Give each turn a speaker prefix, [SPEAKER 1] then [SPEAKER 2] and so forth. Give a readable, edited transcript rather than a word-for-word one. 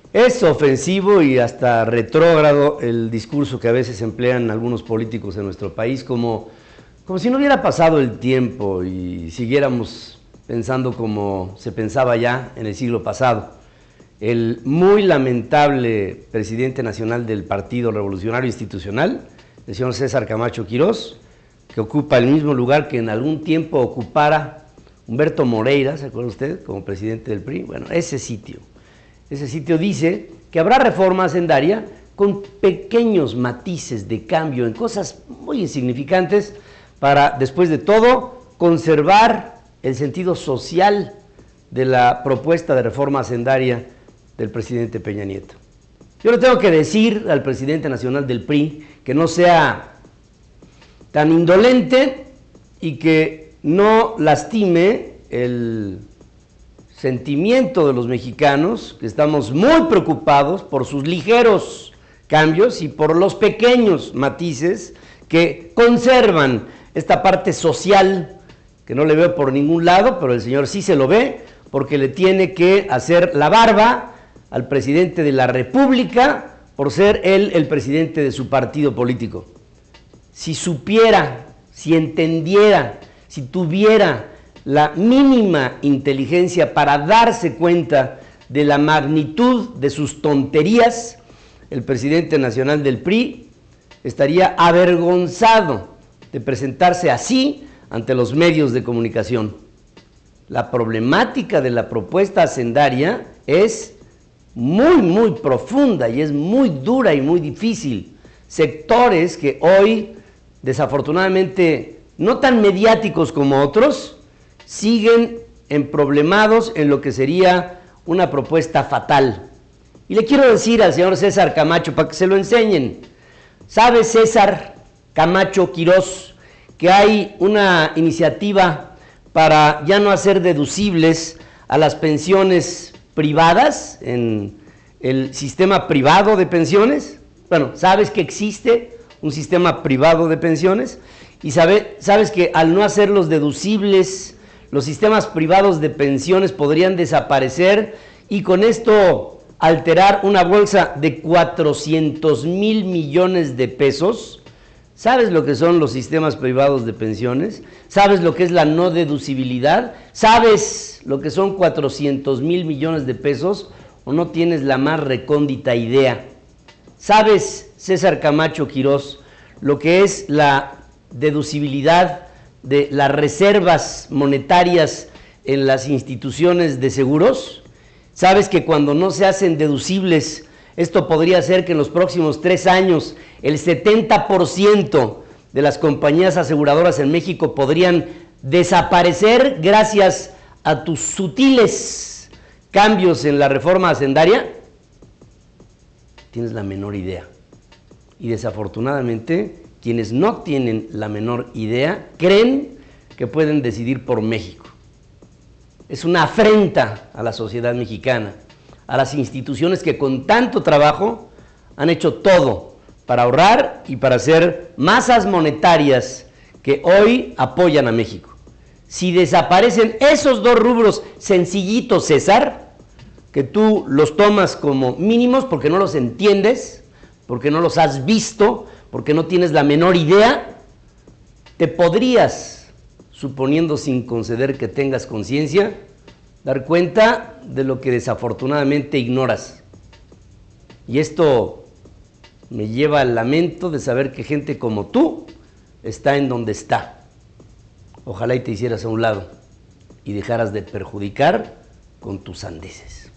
[SPEAKER 1] Es ofensivo y hasta retrógrado el discurso que a veces emplean algunos políticos en nuestro país, como si no hubiera pasado el tiempo y siguiéramos pensando como se pensaba ya en el siglo pasado. El muy lamentable presidente nacional del Partido Revolucionario Institucional, el señor César Camacho Quirós, que ocupa el mismo lugar que en algún tiempo ocupara Humberto Moreira, ¿se acuerda usted?, como presidente del PRI. Bueno, ese sitio dice que habrá reforma hacendaria con pequeños matices de cambio en cosas muy insignificantes para, después de todo, conservar el sentido social de la propuesta de reforma hacendaria del presidente Peña Nieto. Yo le tengo que decir al presidente nacional del PRI que no sea tan indolente y que no lastime el sentimiento de los mexicanos, que estamos muy preocupados por sus ligeros cambios y por los pequeños matices que conservan esta parte social, que no le veo por ningún lado, pero el señor sí se lo ve, porque le tiene que hacer la barba al presidente de la República por ser él el presidente de su partido político. Si supiera, si entendiera, si tuviera la mínima inteligencia para darse cuenta de la magnitud de sus tonterías, el presidente nacional del PRI estaría avergonzado de presentarse así ante los medios de comunicación. La problemática de la propuesta hacendaria es muy profunda y es muy dura y muy difícil. Sectores que hoy, desafortunadamente, no tan mediáticos como otros, siguen emproblemados en lo que sería una propuesta fatal. Y le quiero decir al señor César Camacho, para que se lo enseñen. ¿Sabe César Camacho Quirós que hay una iniciativa para ya no hacer deducibles a las pensiones privadas en el sistema privado de pensiones? Bueno, ¿sabes que existe un sistema privado de pensiones? Y sabes que al no hacerlos deducibles, los sistemas privados de pensiones podrían desaparecer y con esto alterar una bolsa de 400,000 millones de pesos. ¿Sabes lo que son los sistemas privados de pensiones? ¿Sabes lo que es la no deducibilidad? ¿Sabes lo que son 400,000 millones de pesos? ¿O no tienes la más recóndita idea? ¿Sabes, César Camacho Quirós, lo que es la deducibilidad de las reservas monetarias en las instituciones de seguros? ¿Sabes que cuando no se hacen deducibles, esto podría hacer que en los próximos 3 años el 70% de las compañías aseguradoras en México podrían desaparecer gracias a tus sutiles cambios en la reforma hacendaria? Tienes la menor idea. Y desafortunadamente, quienes no tienen la menor idea creen que pueden decidir por México. Es una afrenta a la sociedad mexicana, a las instituciones que con tanto trabajo han hecho todo para ahorrar y para hacer masas monetarias que hoy apoyan a México. Si desaparecen esos 2 rubros sencillitos, César, que tú los tomas como mínimos porque no los entiendes, porque no los has visto, porque no tienes la menor idea, te podrías, suponiendo sin conceder que tengas conciencia, dar cuenta de lo que desafortunadamente ignoras. Y esto me lleva al lamento de saber que gente como tú está en donde está. Ojalá y te hicieras a un lado y dejaras de perjudicar con tus sandeces.